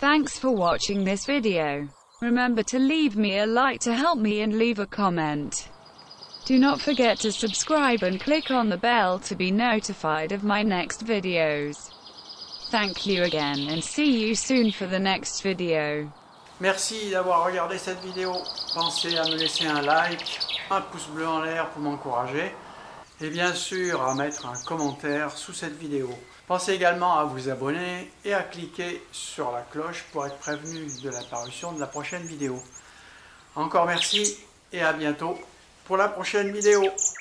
Thanks for watching this video. Remember to leave me a like to help me and leave a comment. Do not forget to subscribe and click on the bell to be notified of my next videos. Thank you again and see you soon for the next video. Merci d'avoir regardé cette vidéo. Pensez à me laisser un like, un pouce bleu en l'air pour m'encourager et bien sûr à mettre un commentaire sous cette vidéo. Pensez également à vous abonner et à cliquer sur la cloche pour être prévenu de l'apparition de la prochaine vidéo. Encore merci et à bientôt pour la prochaine vidéo.